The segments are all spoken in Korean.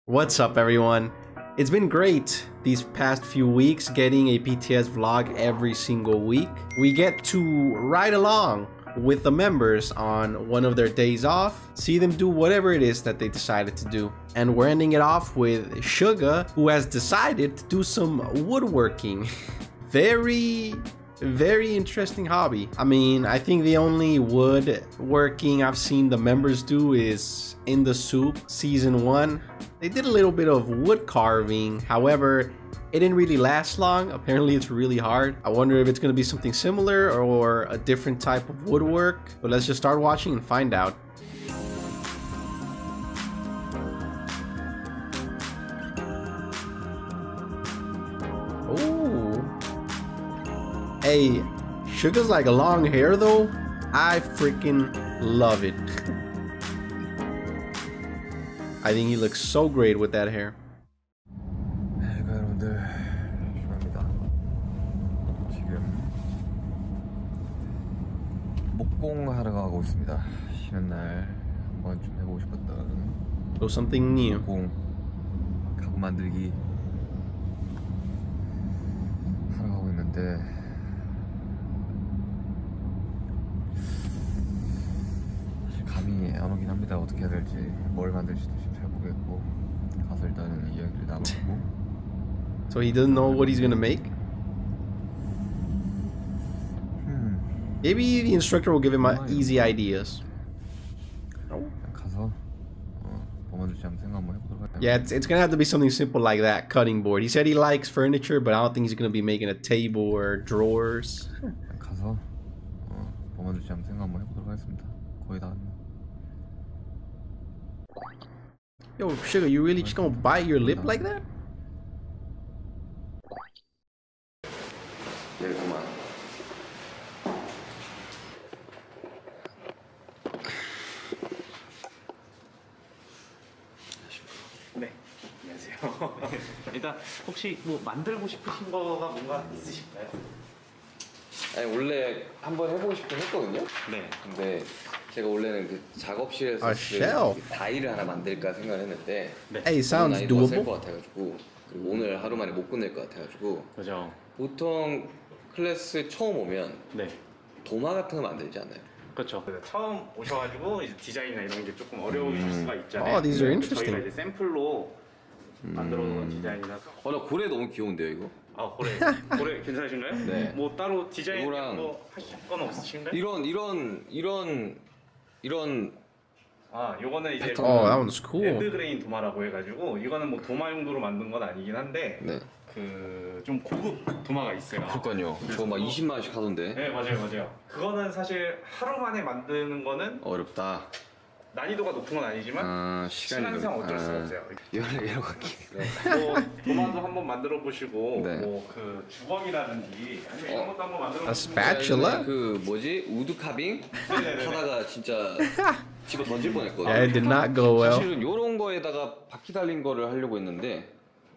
What's up, everyone? It's been great these past few weeks getting a PTS vlog every single week. We get to ride along with the members on one of their days off, see them do whatever it is that they decided to do. And we're ending it off with Suga, who has decided to do some woodworking. Very interesting hobby. I mean, I think the only woodworking I've seen the members do is In the SOOP season 1. They did a little bit of wood carving, however, it didn't really last long. Apparently it's really hard. I wonder if it's going to be something similar or a different type of woodwork, but let's just start watching and find out. Oh, hey, Suga's like a long hair though. I freaking love it. I think he looks so great with that hair. 여러분들 슈가입니다. 지금 목공하러 가고 있습니다. 쉬는 날 한번 좀 해보고 싶었던 So something new. 목공 가구 만들기 하러 가고 있는데 감이 안 오긴 합니다. 어떻게 해야 될지, 뭘 만들지도 지금 잘 모르겠고 가서 일단은 이야기를 나눠보고. So he doesn't know what he's gonna make? Maybe the instructor will give him easy ideas. 가서 뭐 만들지 한번 생각 한번 해보도록 할게요. Yeah, it's gonna have to be something simple like that, cutting board. He said he likes furniture, but I don't think he's gonna be making a table or drawers. 가서 뭐 만들지 한번 생각 한번 해보도록 하겠습니다. 거의 다 왔네. Yo, Suga, you really just gonna bite your lip like that? 네, 그만. 네, 안녕하세요. 일단 혹시 뭐 만들고 싶으신 거가 뭔가 있으실까요? 아니 원래 한번 해보고 싶긴 했거든요. 네. 근데 제가 원래는 그 작업실에서 shelf. 다이를 하나 만들까 생각했는데 Hey, sounds 난이도가 셀 doable. 것 같아가지고, 그리고 오늘 하루 만에 못 끝낼 것 같아가지고. 그죠. 보통 클래스 처음 오면 네. 도마 같은 거 만들지 않아요? 그렇죠. 처음 오셔가지고 이제 디자인이나 이런 게 조금 어려우실 수가 있잖아요. Oh, these are 근데 interesting. 저희가 이제 샘플로 만들어 놓은 디자인이라서. 나 고래 너무 귀여운데요 이거? 아, 고래 괜찮으신가요? 네. 뭐 따로 디자인 이거랑 뭐 하실 건 없으신가요? 이런 아, 요거는 이제 Oh, that one's cool. 레드그레인 도마라고 해가지고 이거는 뭐 도마 용도로 만든 건 아니긴 한데 네. 그 좀 고급 도마가 있어요. 그러니까요. 저 막 20만 원씩 하던데. 네, 맞아요. 그거는 사실 하루 만에 만드는 거는 어렵다. 난이도가 높은 건 아니지만 시간상 어쩔 수가 없어요. 여러 가지. 뭐 도마도 한번 만들어 보시고 네. 뭐 그 주걱이라든지 아니면 이런 것도 한번 만들어 A 보시고. spatula? 그 뭐지 우드 카빙 네네네. 하다가 진짜 집어 던질 뻔했거든. Yeah, it did not go well. 사실은 요런 거에다가 바퀴 달린 거를 하려고 했는데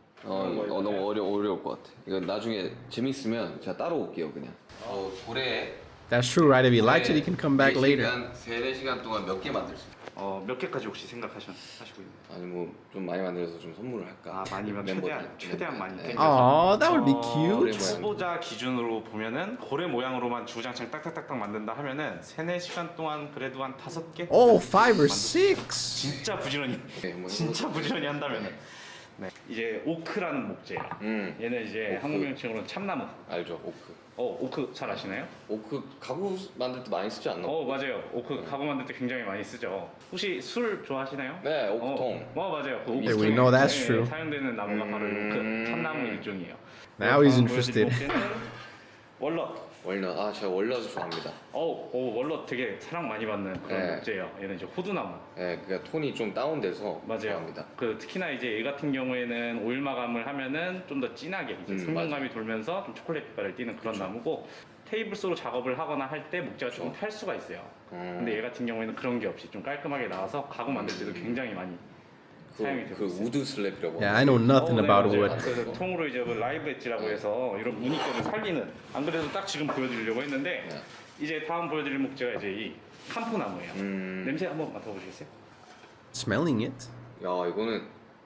너무 어려울 것 같아. 이거 나중에 재밌으면 제가 따로 올게요 그냥. 고래. That's true, right? If he likes it, he can come back later. 3-4시간 동안 몇 개 만들 수 있어? 몇 개까지 혹시 생각하시고 있나요? 아니 뭐 좀 많이 만들어서 좀 선물을 할까? 아, 많이면 최대한 많이 네. Oh, that would be cute. 초보자 기준으로 보면은 고래 모양으로만 주장창 딱딱딱딱 만든다 하면은 3-4시간 동안 그래도 한 5개? Oh, 5 or 6. 진짜 부지런히 네, 한번 진짜 부지런히 한다면은. 네. 이제 오크라는 목재예요. 얘는 이제 오크. 한국 명칭으로 참나무. 알죠, 오크. 오크 잘 아시나요? 오크 가구 만들 때 많이 쓰지 않나? 맞아요. 오크 가구 만들 때 굉장히 많이 쓰죠. 혹시 술 좋아하시나요? 네, 오크통. 맞아요. 그 Yeah, we know that's true. 사용되는 나무가 바로 이 오크 참나무 일종이에요. Now he's 다음 interested. 보여드릴 목재는 월넛. 월넛. 제가 월넛을 좋아합니다. 월넛 되게 사랑 많이 받는 그런 네. 목재예요. 얘는 이제 호두나무. 네, 그러니까 톤이 좀 다운돼서 맞아요. 좋아합니다. 특히나 이제 얘 같은 경우에는 오일 마감을 하면은 좀 더 진하게 이제 승분감이 맞아요. 돌면서 좀 초콜릿 빛깔을 띠는 그런 나무고, 테이블소로 작업을 하거나 할 때 목재가 조금 탈 수가 있어요. 근데 얘 같은 경우에는 그런 게 없이 좀 깔끔하게 나와서 가구 만들 때도 굉장히 많이 사용이 되고 그 있어요. 우드 슬랩이라고. Yeah, I know nothing about 맞아요. wood. 그 통으로 이제 그 라이브 엣지라고 해서 이런 무늬감을 살리는, 안 그래도 딱 지금 보여드리려고 했는데 네. 이제 다음 보여드릴 목재가 이제 이 캄포나무예요. 냄새 한번 맡아보시겠어요? Smelling it. 야, 이거는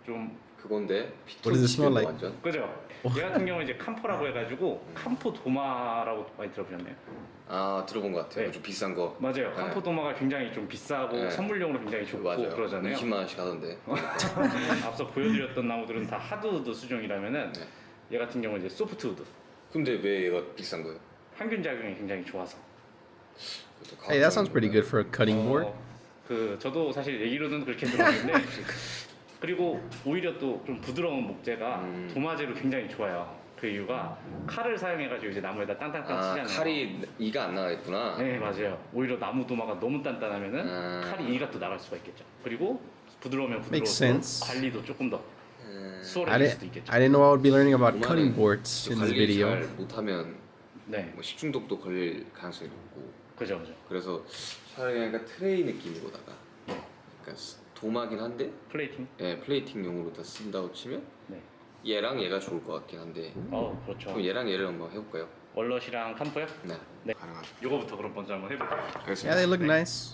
좀 그건데 What does it smell like? 완전. 그죠? 얘 같은 경우는 이제 캄포라고 해가지고 캄포 도마라고 많이 들어보셨나요? 아 들어본 것 같아요. 네. 좀 비싼 거. 맞아요. 캄포 네. 도마가 굉장히 좀 비싸고 네. 선물용으로 굉장히 좋고 맞아요. 그러잖아요. 20만 원씩 하던데. 앞서 보여드렸던 나무들은 다 하드우드 수종이라면은 네. 얘 같은 경우는 이제 소프트우드. 근데 왜 얘가 비싼 거예요? 항균 작용이 굉장히 좋아서. Hey, that sounds pretty good for a cutting board. 그 저도 사실 얘기로는 그렇게 들었는데 그리고 오히려 또 좀 부드러운 목재가 도마재로 굉장히 좋아요. 그 이유가 칼을 사용해가지고 이제 나무에다 땅땅땅 아 치잖아요. 칼이 이가 안 나가겠구나. 네 맞아요. 오히려 나무 도마가 너무 단단하면은 칼이 이가 또 나갈 수가 있겠죠. 그리고 부드러우면 Makes 부드러워서 sense. 관리도 조금 더 I 수월해질 수도 didn't, 있겠죠. I didn't know I would be learning about 도마는 cutting boards in this 관리 video. 잘 못하면 네, 뭐 식중독도 걸릴 가능성이 높고. 그죠, 그죠. 그래서 차라리 그러니까 트레이 느낌으로다가 그러니까 도마긴 한데 플레이팅. 예, 플레이팅용으로 다 쓴다고 치면 네. 얘랑 얘가 좋을 것 같긴 한데 그렇죠. 그럼 얘랑 얘를 한번 해볼까요? 월넛이랑 캄포요? 네, 네. 가능하죠. 요거부터 그럼 먼저 한번 해볼게요. Yeah, they look nice.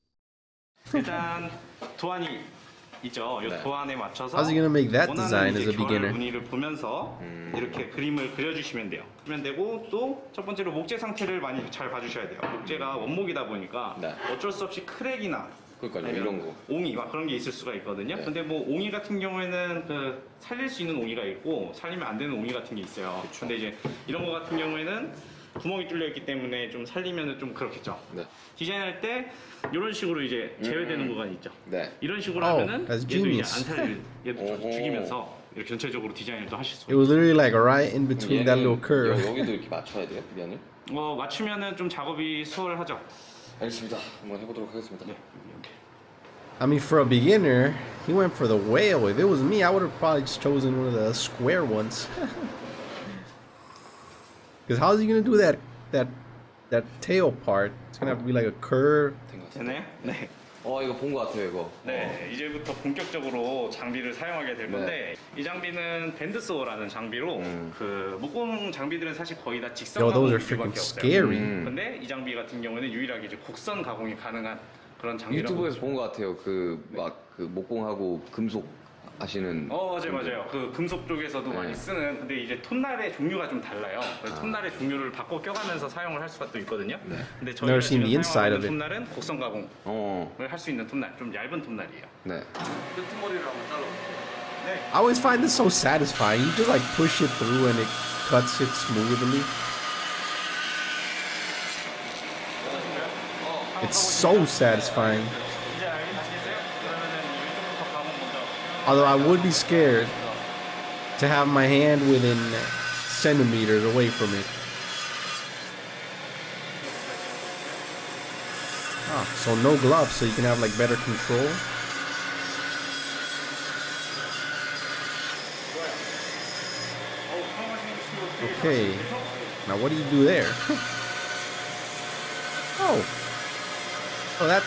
일단 도안이 있죠. 이 네. 도안에 맞춰서 How's he gonna make that 원하는 design 이제 as a 결 beginner? 무늬를 보면서 이렇게 그림을 그려주시면 돼요. 그러면 되고 또 첫 번째로 목재 상태를 많이 잘 봐주셔야 돼요. 목재가 원목이다 보니까 네. 어쩔 수 없이 크랙이나 그러니까요, 아니면 이런 거. 옹이 막 그런 게 있을 수가 있거든요. 네. 근데 뭐 옹이 같은 경우에는 그 살릴 수 있는 옹이가 있고 살리면 안 되는 옹이 같은 게 있어요. 그쵸. 근데 이제 이런 거 같은 경우에는 구멍이 뚫려 있기 때문에 좀 살리면은 좀 그렇겠죠. 네, 디자인할 때 이런 식으로 이제 제외되는 구간이 있죠. 네. 이런 식으로 Oh, 하면은 that's 얘도 이제 genius. 안 살릴 얘도 오호. 죽이면서 이렇게 전체적으로 디자인을 또 하실 수가 It was literally like right in 그럼 between that little curve. 여기도 이렇게 맞춰야 돼요, 면을? 있어요. 맞추면은 좀 작업이 수월하죠. 알겠습니다. 한번 해보도록 하겠습니다. 네, 이렇게. I mean, for a beginner, he went for the whale. If it was me, I would have probably just chosen one of the square ones. Because how's he gonna do that tail part? It's gonna have to be like a curve. 된 것 같아요. 되나요? 네. 이거 본 것 같아요, 이거. 네, 이제부터 본격적으로 장비를 사용하게 될 건데 이 장비는 밴드소라는 장비로 그 목공 장비들은 사실 거의 다 직선 Yo, those 가공 are freaking 기술밖에 없어요. scary. 근데 이 장비 같은 경우에는 유일하게 이제 곡선 가공이 가능한 그런 장비라고. 유튜브에서 본 것 같아요. 그 막 그 목공하고 금속 하시는. 맞아요. 그 금속 쪽에서도 네. 많이 쓰는. 근데 이제 톤날의 종류가 좀 달라요. 그래서 톤날의 종류를 바꿔 껴가면서 사용을 할 수가 또 있거든요. 네. 근데 Never 저희가 seen 지금 the inside 사용하는 of it. 톤날은 곡선 가공을 할 수 있는 톤날, 좀 얇은 톤날이에요. 네. 끄트머리를 한번 잘라볼게요. 네. I always find this so satisfying. You just like push it through and it cuts it smoothly. It's so satisfying. 이제 아시겠어요? 그러면은 이쪽부터 가공 먼저. Although I would be scared to have my hand within centimeters away from it. So no gloves, so you can have like better control. Okay, now what do you do there? Oh, that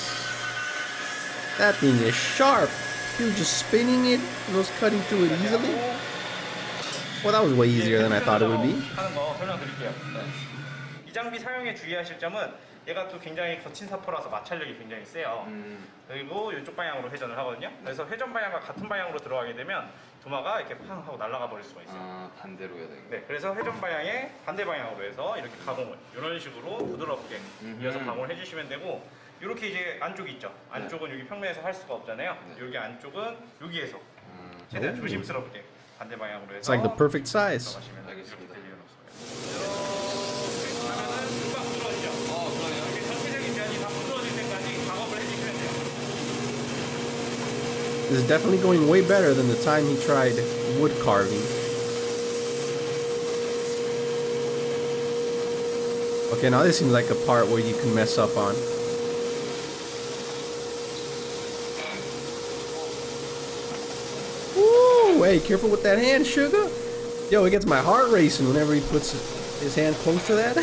thing is sharp. You were just spinning it, and was cutting through it easily. Well, that was way easier than I thought it would be. 하는 거 설명드릴게요. 이 장비 사용에 주의하실 점은 얘가 또 굉장히 거친 사포라서 마찰력이 굉장히 세요. 그리고 이쪽 방향으로 회전을 하거든요. 그래서 회전 방향과 같은 방향으로 들어가게 되면 도마가 이렇게 팡 하고 날아가 버릴 수가 있어요. 반대로 해야 되는 네, 그래서 회전 방향에 반대 방향으로 해서 이렇게 가공을 이런 식으로 부드럽게 이어서 가공을 해주시면 되고 이렇게 이제 안쪽이 있죠. 안쪽은 여기 평면에서 할 수가 없잖아요. 여기 안쪽은 여기에서 최대한 조심스럽게 반대 방향으로 해서 It's like the perfect size. 들어가시면 알겠습니다. 이렇게 될 일은 없어요. 그러면은 금방 부드러지죠. 그러네요. 이렇게 전체적인 면이 다 부드러질 때까지 작업을 해주시면 돼요. This is definitely going way better than the time he tried wood carving. Okay, now this seems like a part where you can mess up on. Woo! Hey, careful with that hand, sugar. Yo, it gets my heart racing whenever he puts his hand close to that.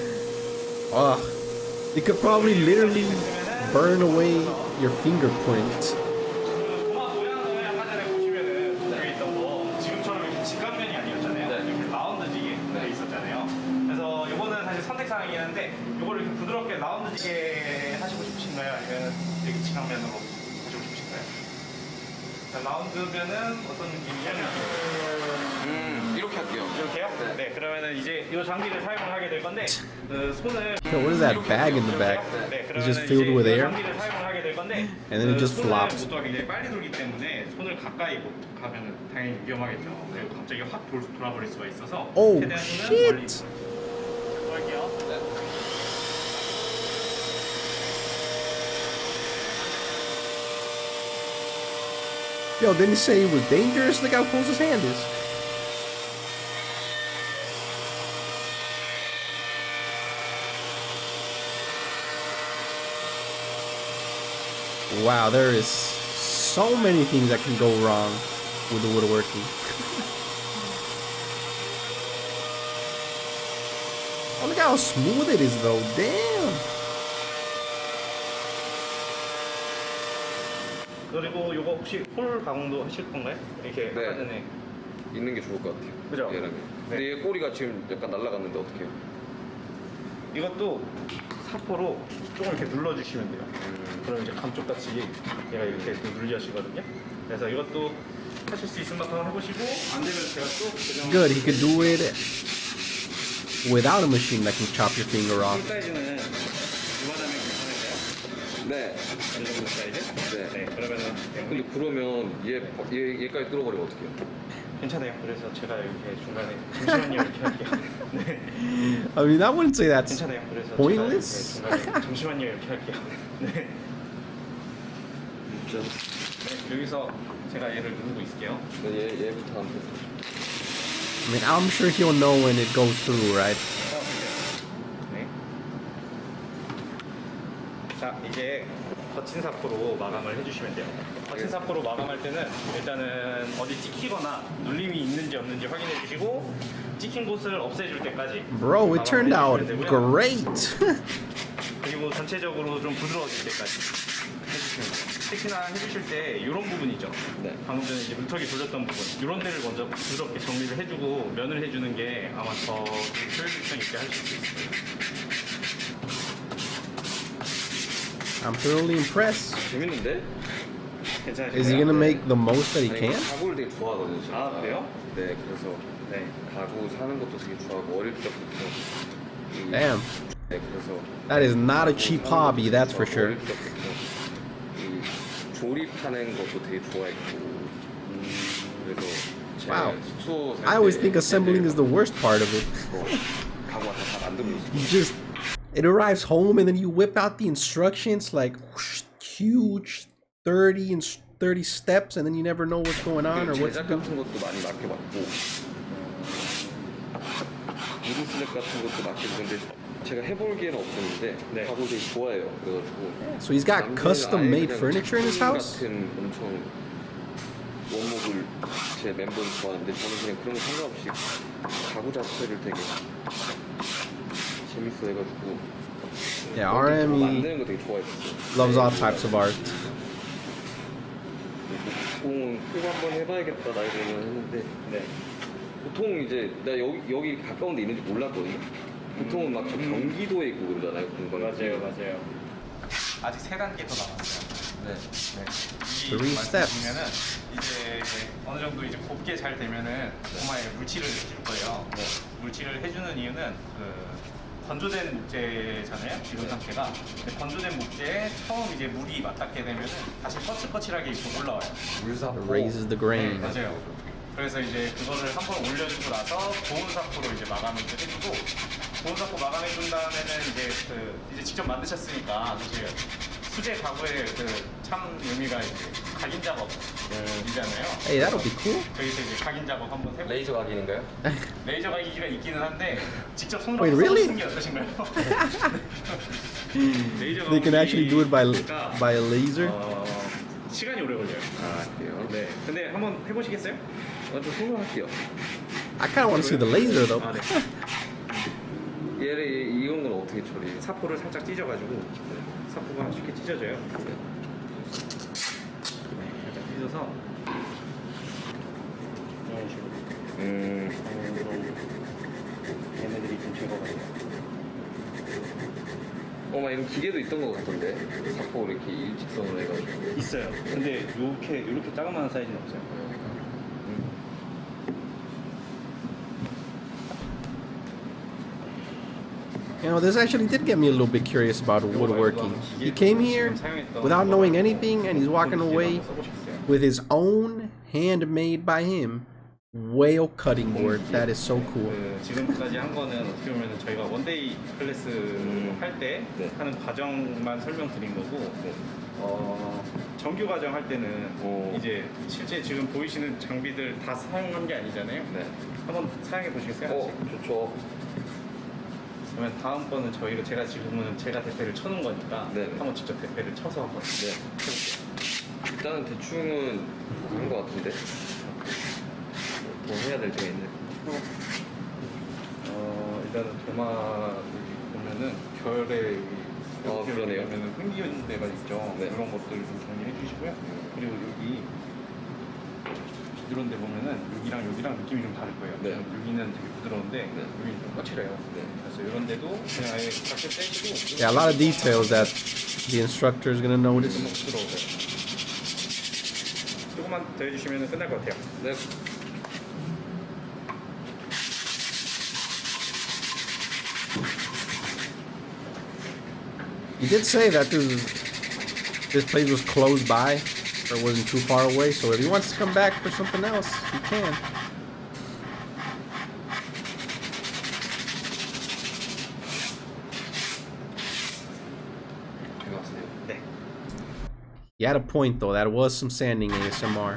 It could probably literally burn away your fingerprint. 도마 모양을 아까 전에 보시면은 여기 있던 거 지금처럼 이렇게 직각면이 아니었잖아요. 이렇게 라운드지게 돼 있었잖아요. 그래서 이거는 사실 선택 사항이긴 한데 이거를 이렇게 부드럽게 라운드지게 하시고 싶으신가요? 아니면 이렇게 직각면으로 하시고 싶으신가요? 자, 라운드면은 어떤 느낌이냐면 이렇게 할게요. 이렇게요? 네. 네, 그러면은 이제 이 장비를 사용을 하게 될 건데 그 손을 Yo, what is that bag in the back? 네, It's just 그러면은 filled with 이제 이 air? 장비를 사용을 하게 될 건데 And then it 그 just flops. 손을 굉장히 빨리 돌기 때문에 손을 가까이 못 가면은 당연히 위험하겠죠. 그리고 갑자기 확 돌아버릴 수가 있어서 Oh, 최대한 손은 멀리 shit. 할게요. Yo, didn't he say it was dangerous? Look how close his hand is. Wow, there is so many things that can go wrong with the woodworking. Oh, look how smooth it is though. Damn. 그리고 요거 혹시 홀 가공도 하실 건가요? 이렇게 네. 아까 전에 있는 게 좋을 것 같아요. 그죠? 얘랑. 근데 얘 꼬리가 지금 약간 날아갔는데 어떡해요? 이것도 사포로 조금 이렇게 눌러주시면 돼요. 그럼 이제 감쪽 같이 얘가 이렇게 눌려지거든요. 그래서 이것도 하실 수 있으면 한번 해보시고 안 되면 제가 또 그냥 Good, he could do it without a machine that can chop your finger off. 이 사이즈는 이만하면 괜찮을까요? 네. 이 정도 사이즈? 네. 네, 그러면은 근데 그러면 얘까지 뚫어버리면 어떡해요? 괜찮아요. 그래서 제가 이렇게 중간에 잠시만요 이렇게 할게요. 네, I mean, I wouldn't say that's 괜찮아요. 그래서 pointless. 제가 이렇게 중간에 잠시만요 이렇게 할게요. 네. 진짜. 네, 여기서 제가 얘를 누르고 있을게요. 얘부터 한번. I mean, I'm sure he'll know when it goes through, right? 네. 자, 이제 거친 사포로 마감을 해주시면 돼요. 거친 사포로 마감할 때는 일단은 어디 찍히거나 눌림이 있는지 없는지 확인해 주시고 찍힌 곳을 없애줄 때까지 Bro, it turned out 마감을 해주시면 되고요. great. 그리고 전체적으로 좀 부드러워질 때까지 해주시면 돼요. 특히나 해주실 때 이런 부분 있죠. 네. 방금 전에 이제 물턱이 돌렸던 부분 이런 데를 먼저 부드럽게 정리를 해주고 면을 해주는 게 아마 더 효율성 있게 하실 수 있어요. I'm thoroughly impressed. 재밌는데? 괜찮으신가요? Is he gonna make the most that he 아니, can? 가구를 되게 좋아하거든요. 제가. 아, 그래요? 네, 그래서 네. 가구 사는 것도 되게 좋아하고 어릴 때부터. Damn, 네, 그래서 that is not a cheap hobby, that's for sure. 어릴 때부터 이 조립하는 것도 되게 좋아했고. 그래서 제가 Wow. 숙소 살 I always 때 think assembling is the worst part of it. 뭐 가구 같은 거 다 만들고 있어요. You just, it arrives home and then you whip out the instructions like whoosh, huge 30 steps and then you never know what's going on or what to 제작 do. 같은 것도 많이 맡겨봤고 무드 슬랩 같은 것도 맡기고 근데 제가 해볼 기회는 없었는데 네. 가구 되게 좋아해요. 그래가지고 So he's got 남들은 custom 아예 made 그냥 furniture in his 작품 house? 같은 엄청 원목을 제 멤버는 좋아하는데 저는 그냥 그런 거 상관없이 가구 자체를 되게 재밌어 해가지고 Yeah, 만드는 RME 거 되게 좋아했어요. loves all types of art. 보통은 꼭 한번 해봐야겠다 나이 먹으면 했는데 네. 보통 이제 나 여기 가까운 데 있는지 몰랐거든요. 보통은 막 저 경기도에 있고 그러잖아요 공방이. 맞아요. 아직 3단계 더 남았어요. 네. 네. Three steps. 보면은 이제 어느 정도 이제 곱게 잘 되면은 고마에 물칠을 해줄 거예요. 네. 물칠을 해주는 이유는 그 건조된 목재잖아요. 지금 상태가. 근데 건조된 목재에 처음 이제 물이 맞닿게 되면은 다시 거칠거칠하게 이렇게 올라와요. 물사포. Raises the grain. 맞아요. 그래서 이제 그거를 한번 올려주고 나서 고온 사포로 이제 마감을 해주고 고온 사포 마감해준 다음에는 이제 직접 만드셨으니까 사실 수제 가구의 그 참 의미가 이제 각인 작업이잖아요. Hey, that'll be cool. 여기서 이제 각인 작업 한번 해보고 레이저 각인인가요? 레이저 각인기가 있기는 한데 직접 손으로 Wait, really? 써보시는 게 어떠신가요? 레이저 They can actually do it 각인기가 by a laser. 시간이 오래 걸려요. 아 그래요? 네. 근데 한번 해보시겠어요? 저 생각할게요. I kind of want to see the laser though. 아, 네. 얘를 이런 건 어떻게 처리해요? 사포를 살짝 찢어가지고 사포가 쉽게 찢어져요. 네, 살짝 찢어서 이런 식으로 얘네들이 좀 제거가 돼요. 막 이런 기계도 있던 것 같던데. 자꾸 이렇게 일직선으로 해가지고. 있어요. 근데 이렇게 작은 사이즈는 없어요. You know, this actually did get me a little bit curious about woodworking. He came here without knowing anything, and he's walking away with his own handmade by him whale cutting board. That is so cool. 지금까지 한 거는 어떻게 보면 저희가 원데이 클래스 할 때 하는 과정만 설명드린 거고 정규 과정 할 때는 이제 실제 지금 보이시는 장비들 다 사용한 게 아니잖아요. 네. 한번 사용해 보시겠어요? 좋죠. 그러면 다음번은 제가 지금은 제가 대패를 쳐놓은 거니까 네네. 한번 직접 대패를 쳐서 한번 해볼게요. 일단은 대충은 한 것 같은데. 뭐 해야 될 때가 있네. 일단은 도마 보면은 결에 그러네요. 보면은 흠기는 데가 있죠. 네. 그런 것들 좀 정리해 주시고요. 그리고 여기 이런 데 보면은 여기랑 느낌이 좀 다를 거예요. 네. 여기는 되게 부드러운데 여기는 좀 거칠어요. 네. 그래서 이런 데도 그냥 아예 작게 떼시고 Yeah, a lot of details that the instructor is gonna notice. 너무 부드러워요. 조금만 더 해주시면 끝날 것 같아요. 네. He did say that this place was close by, or wasn't too far away. So if he wants to come back for something else, he can. 네. He had a point though. That was some sanding ASMR.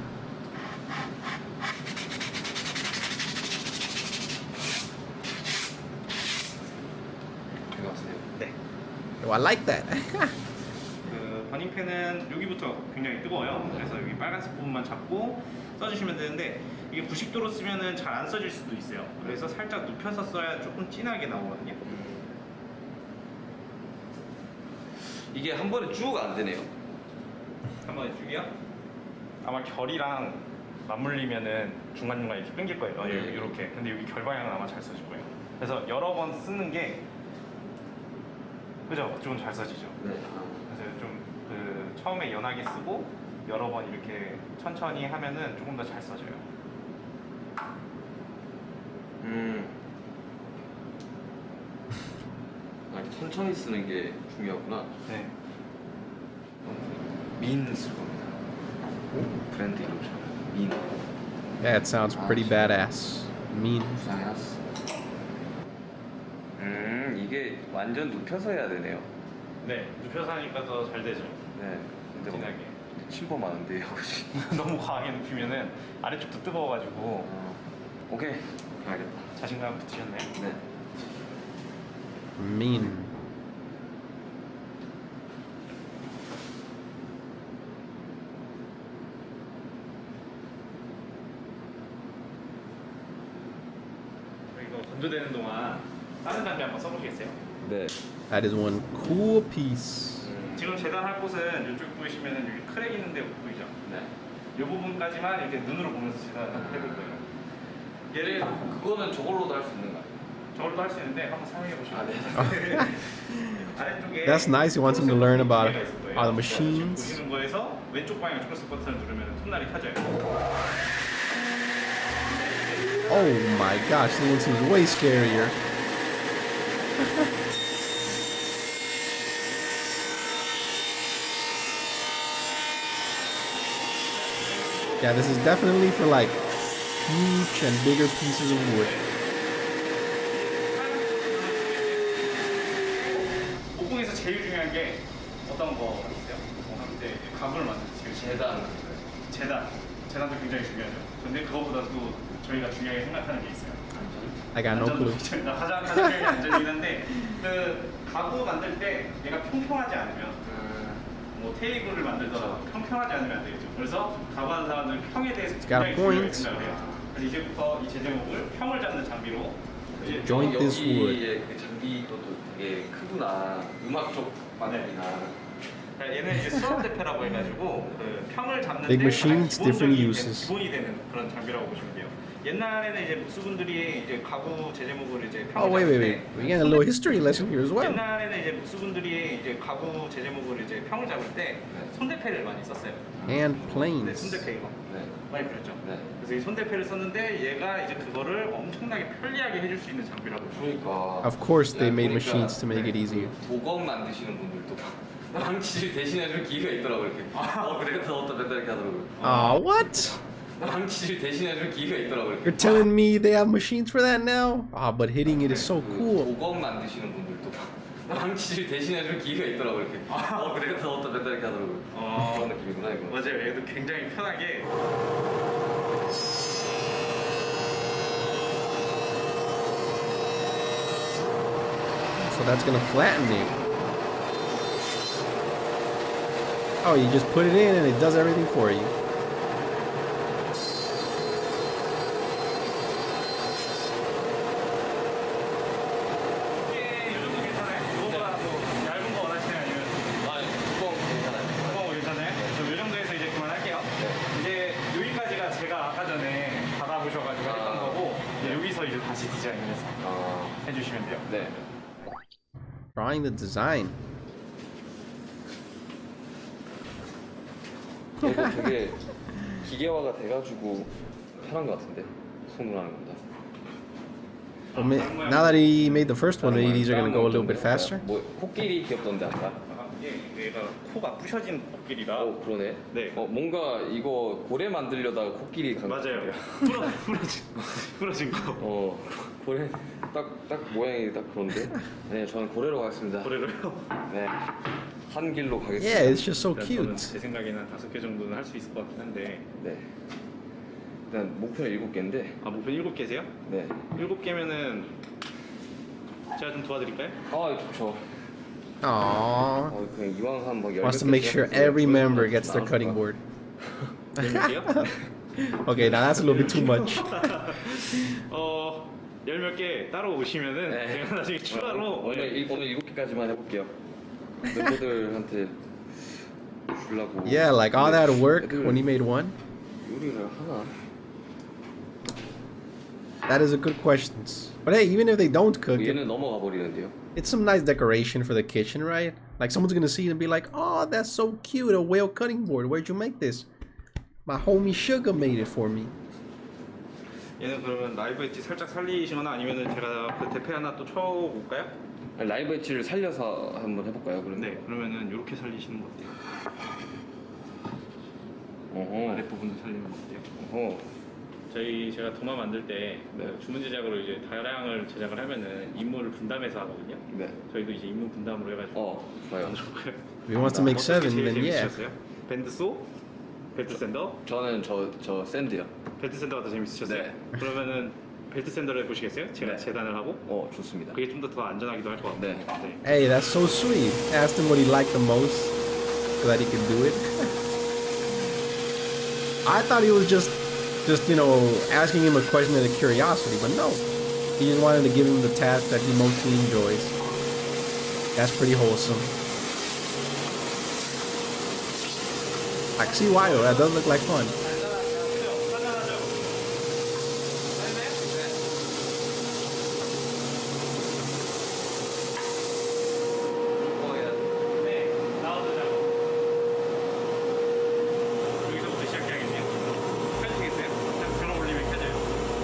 네. Oh, I like that. 그 버닝팬은 여기부터 굉장히 뜨거워요. 그래서 여기 빨간색 부분만 잡고 써주시면 되는데 이게 90도로 쓰면은 잘 안 써질 수도 있어요. 그래서 살짝 눕혀서 써야 조금 진하게 나오거든요. 이게 한 번에 쭉 안 되네요. 한번 쭉이요? 아마 결이랑 맞물리면은 중간중간 이렇게 끊길 거예요. 이렇게. 근데 여기 결 방향은 아마 잘 써질 거예요. 그래서 여러 번 쓰는 게 그죠? 좀 잘 써지죠. 네. 그래서 좀 그 처음에 연하게 쓰고 여러 번 이렇게 천천히 하면은 조금 더 잘 써져요. 천천히 쓰는 게 중요하구나. 네. 민 쓸 겁니다. 브랜드 이름처럼 민. That sounds pretty badass. Mean. 이게 완전 눕혀서 해야 되네요. 네. 눕혀서 하니까 더 잘 되죠. 네. 근데 진하게. 침범하는데요, 혹시? 너무 과하게 눕히면은 아래쪽도 뜨거워가지고 오케이. 알겠다. 자신감 붙으셨나요? 네. Mean. 이거 건조되는 동안 다른 장비 한번 써보시겠어요? 네. That is one cool piece. 지금 재단할 곳은 이쪽 보시면은 여기 크랙 있는데 보이죠? 네. 이 부분까지만 이렇게 눈으로 보면서 재단을 해볼 거예요. 얘를 그거는 저걸로도 할 수 있는 거 아니에요? 저걸로 할 수 있는데 한번 사용해 보시면 돼요. 아래쪽에 That's nice. He wants him to learn about 기계가 있을 거예요. all the machines. 지금 보시는 거에서 왼쪽 방향 초록색 버튼을 누르면 톱날이 켜져요. Oh my gosh, this one seems way scarier. Yeah, this is definitely for like huge and bigger pieces of wood. 목공에서 제일 중요한 게 어떤 거 같으세요? 목공할 때 가구를 만들 때 제일 재단도 굉장히 중요하죠. 근데 그거보다도 저희가 중요하게 생각하는 게 있어요. I got no clue. 가장 중요한 안전이긴 한데 그 가구 만들 때 얘가 평평하지 않으면 뭐 테이블을 만들더라도 평평하지 않으면 안 되겠죠. 그래서 가구하는 사람들은 평에 대해서 굉장히 중요하게 생각을 해요. 그래서 이제부터 이 제제목을 평을 잡는 장비로 이제 Joint this wood. 여기에 그 장비도 되게 크구나. 음악 쪽 방향이나. 자, 얘는 이제 수압 대패라고 해가지고 그 평을 잡는 Big 데 machines, 가장 different 기본적인 uses. 기본이 되는 그런 장비라고 보시면 돼요. 옛날에는 이제 목수분들이 이제 가구 제재목을 이제 평을 Oh, wait, 잡을 wait, wait. We're getting a little history lesson here as well. 옛날에는 이제 목수분들이 이제 가구 제재목을 이제 평을 잡을 때 손대패를 많이 썼어요. And 네, planes. 손대패 이거 네. 많이 필요했죠. 네. 그래서 이 손대패를 썼는데 얘가 이제 그거를 엄청나게 편리하게 해줄 수 있는 장비라고 보시면 돼요. 그러니까. Of course, they 야, made 보니까 machines to make it easier. 도검 만드시는 분들도 망치를 대신해줄 기계가 있더라고 이렇게. 그래서 어떤 맨날 이렇게 하더라고요. What? 망치를 대신해줄 기계가 있더라고 이렇게. You're telling me they have machines for that now? Ah, but hitting it is so cool. 도검 만드시는 분들도 망치를 대신해줄 기계가 있더라고 이렇게. 그래서 어떤 맨날 이렇게 하더라고요. 그런 느낌이구나 이거. 맞아요. 얘도 굉장히 편하게 So that's gonna flatten it. Oh, you just put it in and it does everything for you. 이게 이 정도 괜찮아요? 이거보다 뭐 얇은 거 원하시나요? 아니면 두꺼운 거 괜찮아요. 두꺼운 거 괜찮아요? 그럼 이 정도에서 이제 그만할게요. 이제 여기까지가 제가 아까 전에 받아보셔가지고 했던 거고 이제 여기서 이제 다시 디자인해서 해주시면 돼요. 네. Drawing the design. 얘도 되게 기계화가 돼가지고 편한 것 같은데 손으로 하는 것보다. Now that he made the first one, maybe these are gonna go a little bit faster. 뭐 코끼리 귀엽던데 아까. 얘가 코가 부셔진 코끼리라. 그러네. 네. 뭔가 이거 고래 만들려다가 코끼리 간 맞아요. 부러진 거. 고래 딱 모양이 딱 그런데. 네, 저는 고래로 가겠습니다. 고래로요? 네. 한 길로 가겠습니다. Yeah, it's just so 저는 cute. 제 생각에는 한 5개 정도는 할 수 있을 것 같긴 한데. 네. 일단 목표는 7개인데. 아, 목표 7개세요? 네. 7개면은 제가 좀 도와드릴까요? 좋죠. Aww. 그냥 이왕 한뭐 10개. Wants to make sure every member gets their cutting board. 10개요? Okay, now that's a little bit too much. 10몇 개 따로 오시면은 네. 제가 나중에 추가로 오늘 7개까지만 해볼게요. 멤버들한테 주려고. Yeah, like all that work when he made one. 요리를 하나? That is a good question. But hey, even if they don't cook, 얘는 넘어가 버리는데요. it's some nice decoration for the kitchen, right? Like someone's gonna see it and be like, "Oh, that's so cute, a whale cutting board. Where'd you make this? My homie Sugar made it for me." 얘는 그러면 라이브 엣지 살짝 살리시거나 아니면은 제가 그 대패 하나 또 쳐볼까요? 라이브 엣지를 살려서 한번 해볼까요? 그러면? 네, 그러면은 이렇게 살리시는 거 어때요? 어허. 아랫부분도 살리는 거 어때요? 어허. 제가 도마 만들 때 주문 제작으로 이제 다량을 제작을 하면은 임무를 분담해서 하거든요. 네. 저희도 이제 임무 분담으로 해가지고 좋아요. 좋고요. If he wants to make 어떤 게 7, 제일 then yeah. 재밌으셨어요? 밴드소, 벨트 샌더, 저는 저 샌드요. 벨트 샌더가 더 재밌으셨어요? 네. 그러면은 벨트 샌더를 해보시겠어요? 제가 네. 재단을 하고 좋습니다. 그게 좀 더 안전하기도 할 것 같고. 네. Hey, that's so sweet. Asked him what he liked the most, so that he could do it. I thought he was just you know, asking him a question out of curiosity, but no. He just wanted to give him the task that he mostly enjoys. That's pretty wholesome. I can see why though. That does look like fun. 여기서부터 시작해야겠네요. 펴지겠어요? 들어 올리면 펴져요.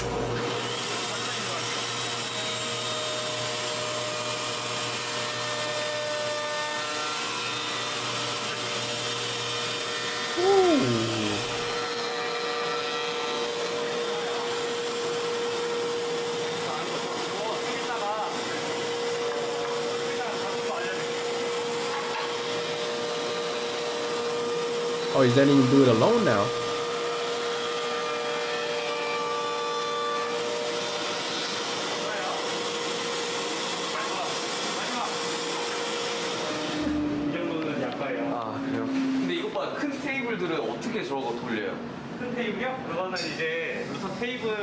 Oh, he's letting him do it alone now. 이 정도는 약과예요. 그래요? 근데 이것 봐, 큰 테이블들은 어떻게 저거 돌려요? 큰 테이블이요? 그거는 이제 루터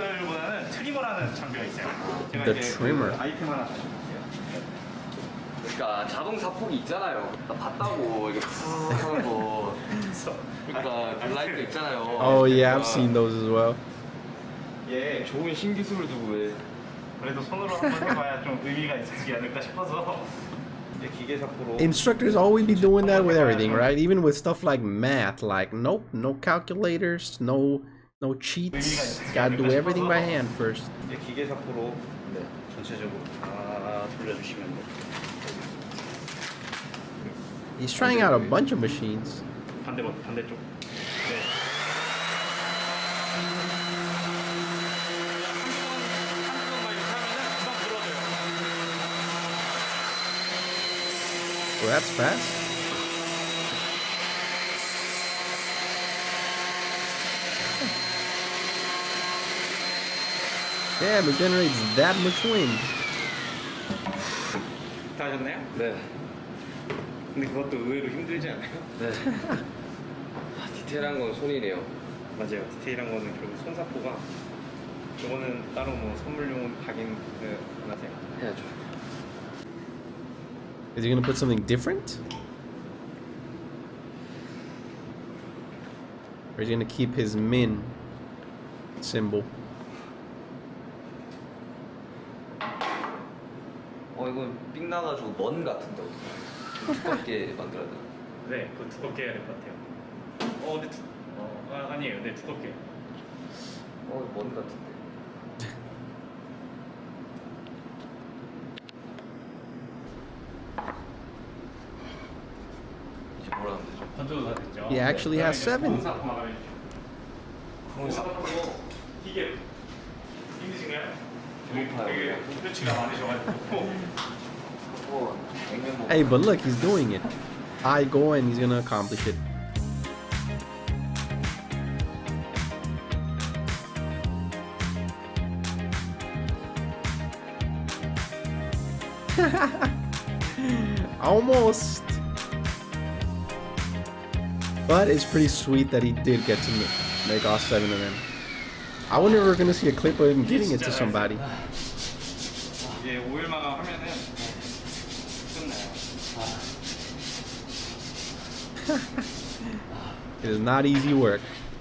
테이블보다는 트리머라는 장비가 있어요. 제가 The 이제 trimmer. 그 아이템 하나 가져올게요. 그러니까 자동 사폭이 있잖아요. 나 봤다고 이게 푸 하는 거. 그러니까 라이트 있잖아요. Oh yeah, I've seen those as well. 예, 좋은 신기술을 두고 왜? 그래도 손으로 한번 해봐야 좀 의미가 있지 않을까 싶어서 이제 기계 삭구로. Instructors always be doing that with everything, right? Even with stuff like math, like nope, no calculators, no cheats. Gotta do everything by hand first. 이제 기계 삭구로 네. 전체적으로 다 돌려주시면 돼요. He's trying out a bunch of machines. 반대쪽. 네. Well, that's fast. Damn, it generates that much wind. 다 하셨나요? 네. 근데 그것도 의외로 힘들지 않아요? 네. 디테일한 건 손이래요. 맞아요. 디테일한 거는 결국 손사포가 이거는 따로 뭐 선물용은 각인 안 하세요? 해야죠. Is he gonna put something different? Or is he gonna keep his min symbol? 이거 삑 나가지고 먼 같은데 어떡해. 두껍게 만들어야 돼. 네, 그거 두껍게 해야 될 것 같아요. 근데 아니에요. 네, 두껍게. 먼 같은데. 이제 뭐라 하면 되죠? 던져도 다 됐죠? He actually has 7. 공사포 마감해주시죠. 공사포 기계 힘드신가요? 되게 목표치가 많으셔가지고. Hey, but look, he's doing it. I go and he's gonna accomplish it. Almost. But it's pretty sweet that he did get to make all 7 of them. I wonder if we're gonna see a clip of him giving it to somebody. 이제 5일 마감하면은 끝나요. It is not easy work.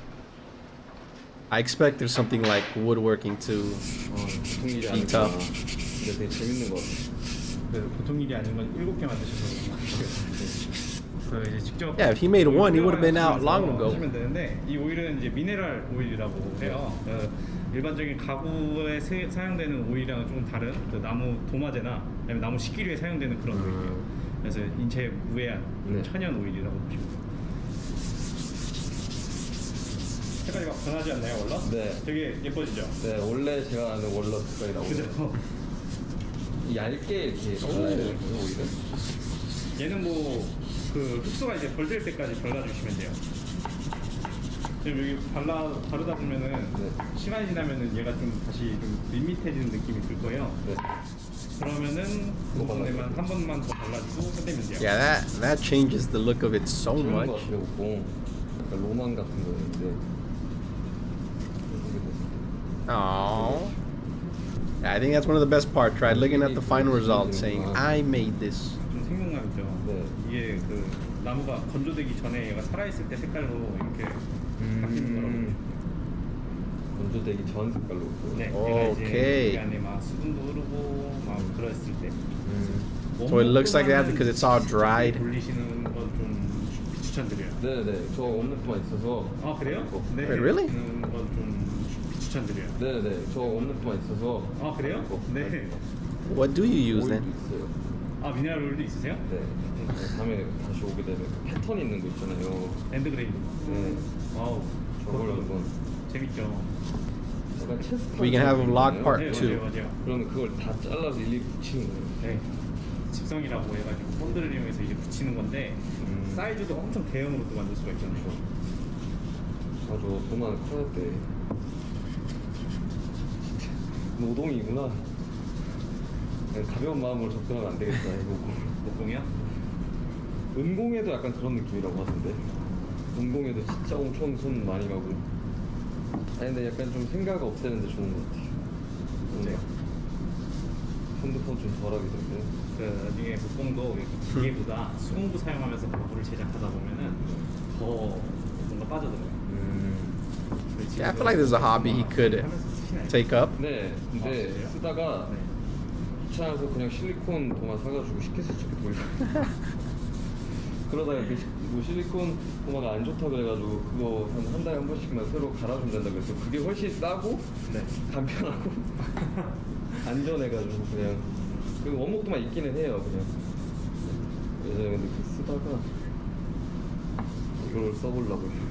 I expect there's something like woodworking to be tough. 근데 되게 재밌는 것 같아. 보통 일이 아닌 건 7개 만드셔서 그 이제 직접 Yeah, if he made one, he would have been out long ago. 하시면 되는데 이 오일은 이제 미네랄 오일이라고 해요. 일반적인 가구에 사용되는 오일이랑 조금 다른 그 나무 도마제나 아니면 나무 식기류에 사용되는 그런 오일이에요. 그래서 인체에 무해한 천연 오일이라고 보시면 돼요. 색깔이 막 변하지 않나요, 월넛? 네. 되게 예뻐지죠? 네, 원래 제가 아는 월넛 색깔이 나오고. 그죠? 얇게 이렇게 발라야 되는 거예요, 오일은? 얘는 뭐 그 흡수가 이제 덜 될 때까지 발라주시면 돼요. 지금 여기 바르다 보면은 네. 시간이 지나면은 얘가 좀 다시 좀 밋밋해지는 느낌이 들 거예요. 네. 그러면은 그 부분에만 한 번만 더 발라주고 끝내면 돼요. Yeah, that changes the look of it so 좋은 것 much. 같아요, 공. 약간 로망 같은 거였는데. Aww. I think that's one of the best parts, right? Looking at the final result, saying, I made this. 좀 생동감이죠. 네. 이게 그 나무가 건조되기 전에 얘가 살아있을 때 색깔로 이렇게 바뀌는 거라고. 건조되기 전 색깔로. 네. 얘가 이제 오케이. 그 안에 막 수분도 흐르고 막 들어있을 때. So it looks like that because it's all dried. 돌리시는 건 좀 추천드려요. 네네, 저 없는 것만 있어서. 아 그래요? 네. Wait, really? 건좀 추천드려요. 네네, 저 없는 것만 있어서. 아 그래요? 네. What do you use then? 오일도 있어요. 아 미네랄 오일도 있으세요? 네. 다음에 다시 오게 되면 그 패턴 있는 거 있잖아요. 앤드그레이드. 네. 와우. 저걸 한번. 재밌죠. 약간 체스. We can have a vlog part 네, 2. 맞아요. 그러면 그걸 다 잘라서 일일이 붙이는 거예요. 네. 집성이라고 해가지고 본드를 이용해서 이제 붙이는 건데 사이즈도 엄청 대형으로 또 만들 수가 있잖아요. 맞아, 도마는 커야 돼. 노동이구나. 가벼운 마음으로 접근하면 안 되겠다, 이거. 노동이야? 은공에도 약간 그런 느낌이라고 하던데. 은공에도 진짜 엄청 손 많이 가고. 아니 근데 약간 좀 생각 없애는데 좋은 것 같아요. 맞아요. 핸드폰 좀 덜하기던데. 그 나중에 목공도 기계보다 수공구 사용하면서 가구를 제작하다 보면은 더 뭔가 빠져들어요. Yeah, I feel like there's a hobby he could take up. 네, 근데 진짜요? 쓰다가 귀찮아서 그냥 실리콘 도마 사가지고 시켰을 적에 돌려. 그러다가 뭐 실리콘 도마가 안 좋다 그래가지고 그거 한 달에 한 번씩만 새로 갈아주면 된다 그래서 그게 훨씬 싸고 간편하고 안전해가지고 그냥 그 원목 도마 있기는 해요 그냥. 예전에 근데 그 쓰다가 이걸 써보려고요.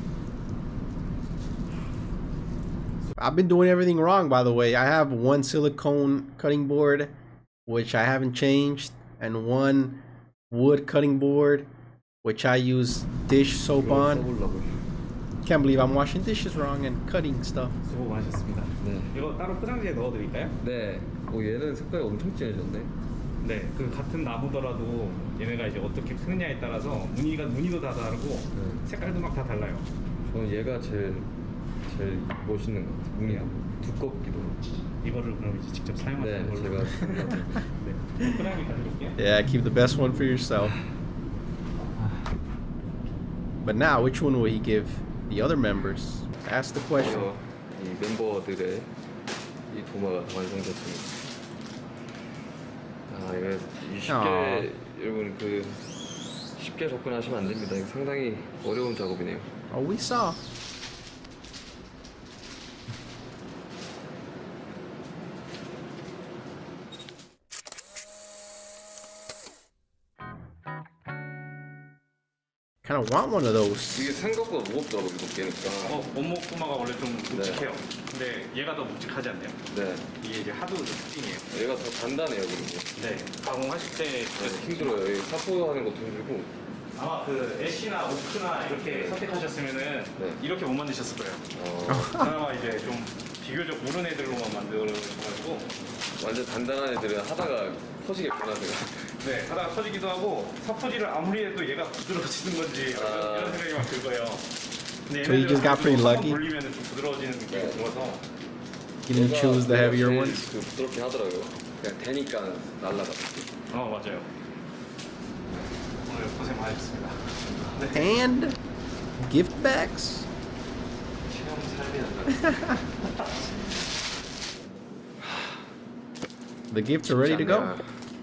I've been doing everything wrong, by the way. I have one silicone cutting board, which I haven't changed, and one wood cutting board, which I use dish soap on. 써보려고요. Can't believe I'm washing dishes wrong and cutting stuff. 수고 많으셨습니다. 네. 이거 따로 포장지에 넣어드릴까요? 네. 얘는 색깔이 엄청 진해졌네. 네, 그 같은 나무더라도 얘네가 이제 어떻게 크느냐에 따라서 무늬도 다 다르고 색깔도 막 다 달라요. 저는 얘가 제일 멋있는 것 같아요. 무늬가 두껍기도. 이거를 그럼 이제 직접 사용하는 네, 걸로. 제가 네, 포장지 가져올게요. Yeah, keep the best one for yourself. But now, which one will he give the other members? Ask the question. 이 멤버들의 이 도마가 완성됐습니다. 아, 이거 쉽게 여러분 그 쉽게 접근하시면 안 됩니다. 이거 상당히 어려운 작업이네요. Oh, we saw. Kind of want one of those. 이게 생각보다 무겁더라고 이거 깨니까. 원목 도마가 원래 좀 묵직해요. 근데 얘가 더 묵직하지 않나요? 네. 이게 이제 하드우드 특징이에요. 얘가 더 단단해요 그리고. 네, 가공하실 때 힘들어요. 이 사포하는 것도 힘들고. 아마 그 애쉬나 오크나 이렇게 선택하셨으면은 이렇게 못 만드셨을 거예요. 그나마 이제 좀 비교적 모르는 애들로만 만들어가지고 완전 단단한 애들은 하다가 터지게 변하더라. 네, 하다가 터지기도 하고 섭터지를 아무리 해도 얘가 부드러워지는 건지 이런 생각이 막 들 거예요. 근데 So you just got pretty lucky? 돌리면 좀 부드러워지는 느낌이 들어서 You didn't choose the heavier ones? 그 부드럽긴 하더라고요. 그냥 되니까 날라가. 맞아요. 오늘 고생 많으셨습니다. And gift bags? 체험 삶이란다. The gifts are ready to go.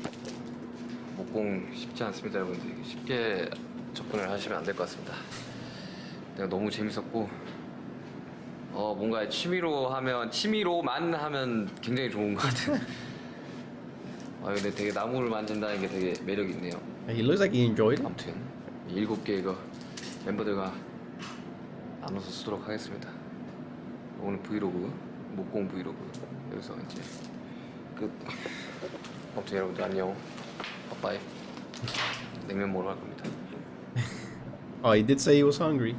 목공 쉽지 않습니다, 여러분들. 쉽게 접근을 하시면 안 될 것 같습니다. 내가 너무 재밌었고, 뭔가 취미로만 하면 굉장히 좋은 것 같아요. 근데 되게 나무를 만든다는 게 되게 매력 있네요. He looks like he enjoyed it. 아무튼 7개 이거 멤버들과 나눠서 쓰도록 하겠습니다. 오늘 브이로그, 목공 브이로그 여기서 이제 끝. 아무튼 여러분들 안녕. 빠빠이. 냉면 먹으러 갈 겁니다. Oh, he did say he was hungry.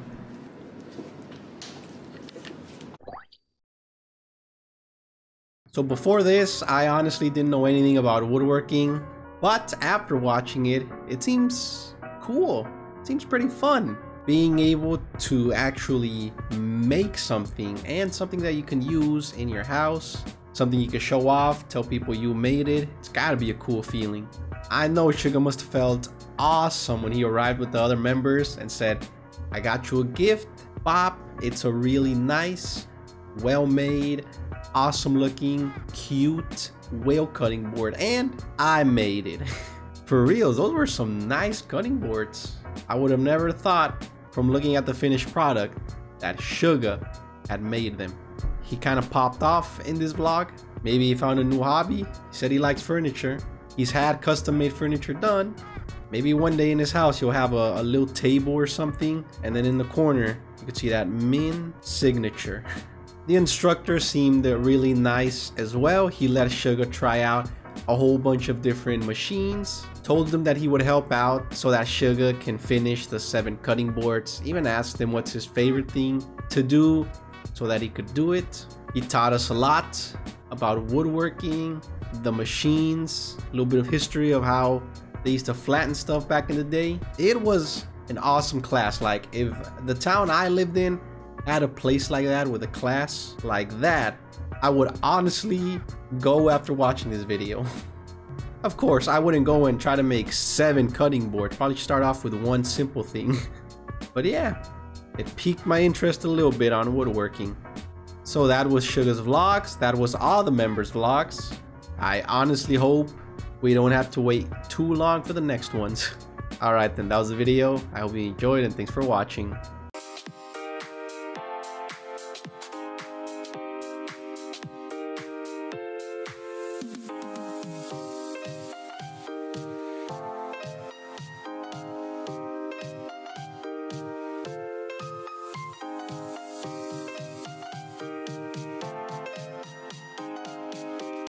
So before this, I honestly didn't know anything about woodworking, but after watching it, it seems cool. It seems pretty fun. Being able to actually make something and something that you can use in your house, something you can show off, tell people you made it. It's gotta be a cool feeling. I know Suga must have felt awesome when he arrived with the other members and said, I got you a gift, Bob. It's a really nice, well-made, awesome looking, cute whale cutting board, and I made it. For real, those were some nice cutting boards. I would have never thought from looking at the finished product that Suga had made them. He kind of popped off in this vlog. Maybe he found a new hobby. He said he likes furniture. He's had custom made furniture done. Maybe one day in his house he'll have a little table or something, and then in the corner you can see that Min signature. The instructor seemed really nice as well. He let Suga try out a whole bunch of different machines, told him that he would help out so that Suga can finish the 7 cutting boards, even asked him what's his favorite thing to do so that he could do it. He taught us a lot about woodworking, the machines, a little bit of history of how they used to flatten stuff back in the day. It was an awesome class. Like, if the town I lived in had a place like that with a class like that, I would honestly go after watching this video. Of course, I wouldn't go and try to make 7 cutting boards. Probably start off with one simple thing. But yeah, it piqued my interest a little bit on woodworking. So that was Suga's vlogs. That was all the members' vlogs. I honestly hope we don't have to wait too long for the next ones. Alright then, that was the video. I hope you enjoyed and thanks for watching.